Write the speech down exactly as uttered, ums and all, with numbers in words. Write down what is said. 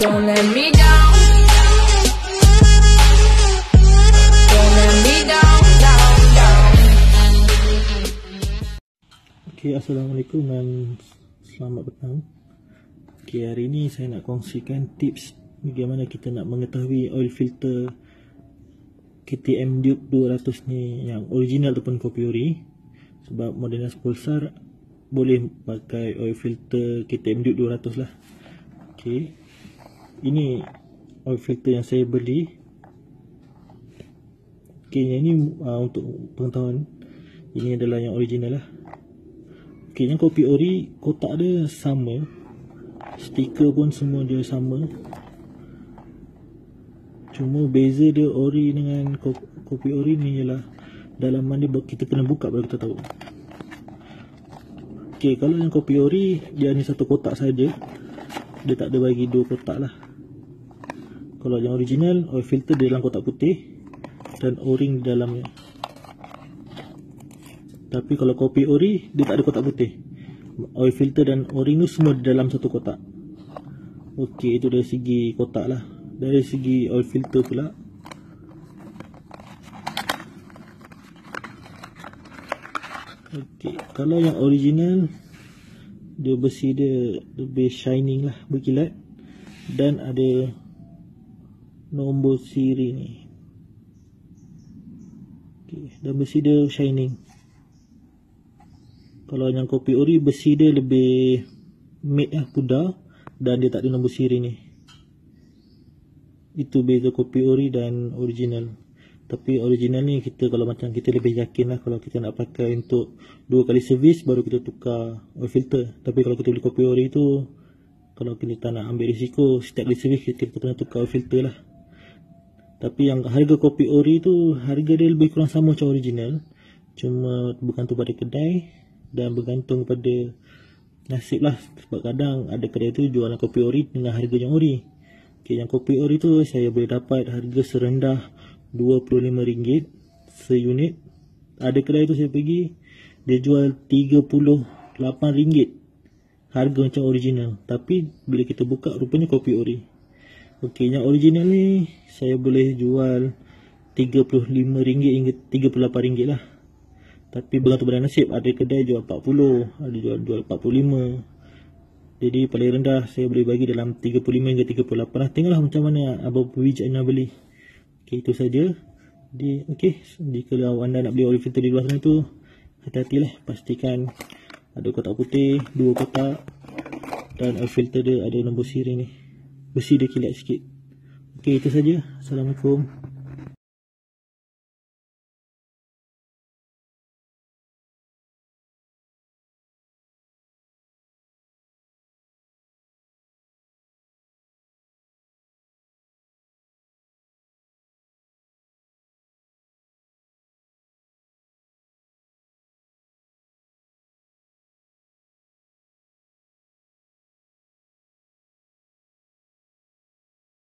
Don't let me down. Don't let me down, down, down. Okay, Assalamualaikum dan selamat petang. Okay, hari ini saya nak kongsikan tips bagaimana kita nak mengetahui oil filter K T M Duke dua ratus ni yang original ataupun kopi ori. Sebab Modenas Pulsar boleh pakai oil filter K T M Duke dua ratus lah. Okay, ini oil filter yang saya beli. Okay, yang ini uh, untuk pengetahuan, ini adalah yang original lah. Okay, yang kopi ori kotak dia sama, stiker pun semua dia sama. Cuma beza dia ori dengan kopi ori ni ialah dalaman dia kita kena buka baru kita tahu. Ok, kalau yang kopi ori dia hanya satu kotak saja, dia tak ada bagi dua kotak lah. Kalau yang original, oil filter dia dalam kotak putih dan o-ring di dalamnya. Tapi kalau kopi ori dia tak ada kotak putih, oil filter dan o-ring tu semua di dalam satu kotak. Ok, itu dari segi kotak lah. Dari segi oil filter pula, ok, kalau yang original dia besi dia lebih shining lah, berkilat, dan ada nombor siri ni. Ok, dan besi dia shining. Kalau yang kopi ori besi dia lebih matte lah, pudar, dan dia tak ada nombor siri ni. Itu beza kopi ori dan original. Tapi original ni kita kalau macam kita lebih yakin lah kalau kita nak pakai untuk dua kali servis baru kita tukar oil filter. Tapi kalau kita beli kopi ori tu, kalau kita tak nak ambil risiko setiap kali servis kita, kita kena tukar oil filter lah. Tapi yang harga kopi ori tu harga dia lebih kurang sama macam original, cuma bergantung pada kedai dan bergantung pada nasib lah. Sebab kadang ada kedai tu jualan kopi ori dengan harga yang ori. Okay, yang kopi ori tu saya boleh dapat harga serendah dua puluh lima ringgit seunit. Ada kedai tu saya pergi, dia jual tiga puluh lapan ringgit, harga macam original. Tapi bila kita buka rupanya kopi ori. Ok, yang original ni saya boleh jual tiga puluh lima ringgit hingga tiga puluh lapan ringgit lah. Tapi bergantung pada nasib, ada kedai jual empat puluh, ada jual, jual empat puluh lima. Jadi paling rendah saya boleh bagi dalam tiga puluh lima hingga tiga puluh lapan lah. Tengoklah macam mana abang bijak nak beli. Ok, itu saja. Di, ok, jika anda nak beli oil filter di luar sana tu, hati-hatilah, pastikan ada kotak putih, dua kotak, dan oil filter dia ada nombor siri ni. Besi dia kilat sikit. Ok, itu saja. Assalamualaikum.